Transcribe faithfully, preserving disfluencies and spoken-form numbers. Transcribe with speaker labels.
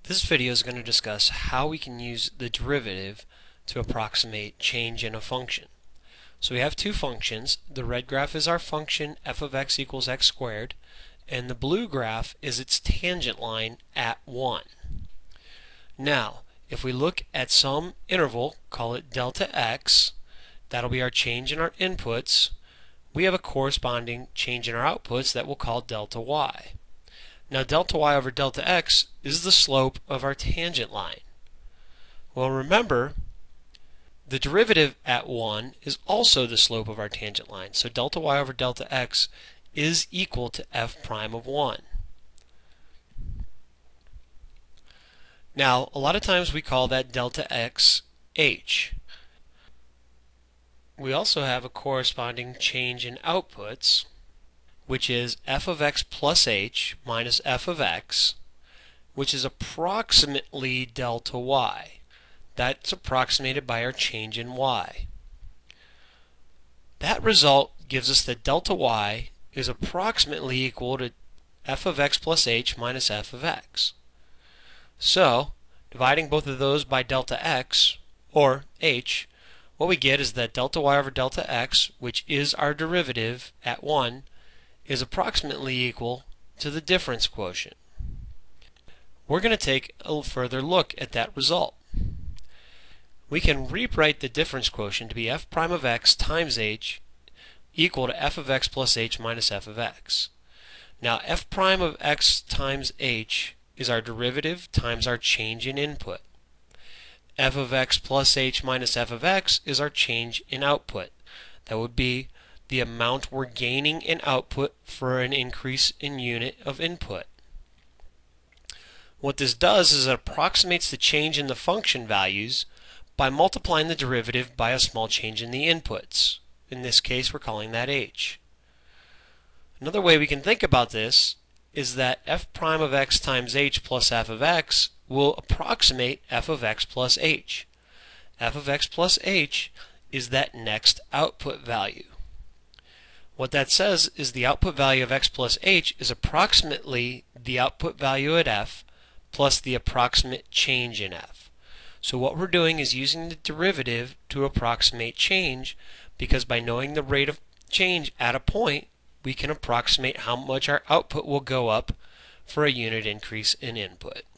Speaker 1: This video is going to discuss how we can use the derivative to approximate change in a function. So we have two functions. The red graph is our function f of x equals x squared, and the blue graph is its tangent line at one. Now, if we look at some interval, call it delta x, that'll be our change in our inputs. We have a corresponding change in our outputs that we'll call delta y. Now delta y over delta x is the slope of our tangent line. Well, remember, the derivative at one is also the slope of our tangent line. So delta y over delta x is equal to f prime of one. Now, a lot of times we call that delta x h. We also have a corresponding change in outputs, which is f of x plus h minus f of x, which is approximately delta y. That's approximated by our change in y. That result gives us that delta y is approximately equal to f of x plus h minus f of x. So, dividing both of those by delta x, or h, what we get is that delta y over delta x, which is our derivative at one, is approximately equal to the difference quotient. We're going to take a further look at that result. We can rewrite the difference quotient to be f prime of x times h equal to f of x plus h minus f of x. Now f prime of x times h is our derivative times our change in input. F of x plus h minus f of x is our change in output. That would be the amount we're gaining in output for an increase in unit of input. What this does is it approximates the change in the function values by multiplying the derivative by a small change in the inputs. In this case, we're calling that h. Another way we can think about this is that f prime of x times h plus f of x will approximate f of x plus h. F of x plus h is that next output value. What that says is the output value of x plus h is approximately the output value at f plus the approximate change in f. So what we're doing is using the derivative to approximate change, because by knowing the rate of change at a point, we can approximate how much our output will go up for a unit increase in input.